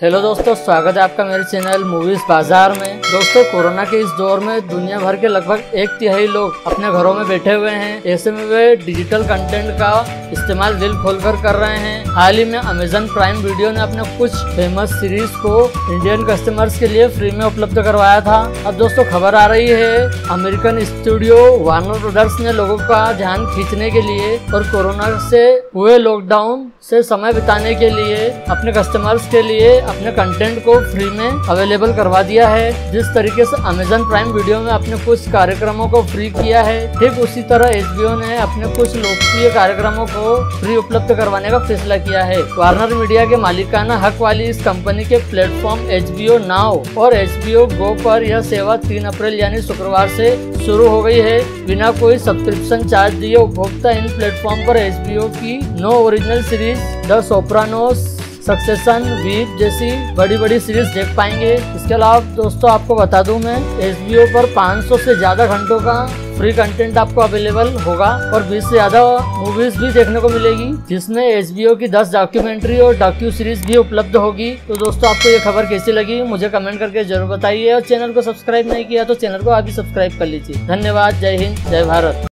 Hello दोस्तों, स्वागत है आपका मेरे चैनल मूवीज बाजार में। दोस्तों, कोरोना के इस दौर में दुनिया भर के लगभग 1/3 लोग अपने घरों में बैठे हुए हैं। ऐसे में वे डिजिटल कंटेंट का इस्तेमाल दिल खोलकर कर रहे हैं। हाल ही में अमेजन प्राइम वीडियो ने अपने कुछ फेमस सीरीज को इंडियन कस्टमर्स के लिए फ्री में उपलब्ध करवाया था। अब दोस्तों, खबर आ रही है अमेरिकन स्टूडियो वार्नर ब्रदर्स ने लोगों का ध्यान खींचने के लिए और कोरोना से हुए लॉकडाउन से समय बिताने के लिए अपने कस्टमर्स के लिए अपने कंटेंट को फ्री में अवेलेबल करवा दिया है। जिस तरीके से अमेजन प्राइम वीडियो में अपने कुछ कार्यक्रमों को फ्री किया है, ठीक उसी तरह HBO ने अपने कुछ लोकप्रिय कार्यक्रमों को फ्री उपलब्ध करवाने का फैसला किया है। वार्नर मीडिया के मालिकाना हक वाली इस कंपनी के प्लेटफॉर्म HBO नाउ और HBO गो पर यह सेवा 3 अप्रैल यानी शुक्रवार से शुरू हो गई है। बिना कोई सब्सक्रिप्शन चार्ज दिए उपभोक्ता इन प्लेटफॉर्म पर HBO की 9 original series the Sopranos, Succession, Veep जैसी बड़ी सीरीज देख पाएंगे। इसके अलावा दोस्तों, आपको बता दूं मैं, HBO पर 500 से ज्यादा घंटों का फ्री कंटेंट आपको अवेलेबल होगा और 20 से ज्यादा मूवीज भी देखने को मिलेगी, जिसमें HBO की 10 डॉक्यूमेंट्री और डॉक्यू सीरीज भी उपलब्ध होगी। तो दोस्तों, आपको ये खबर कैसी लगी मुझे कमेंट करके जरूर बताइए और चैनल को सब्सक्राइब नहीं किया तो चैनल को अभी सब्सक्राइब कर लीजिए। धन्यवाद। जय हिंद, जय भारत।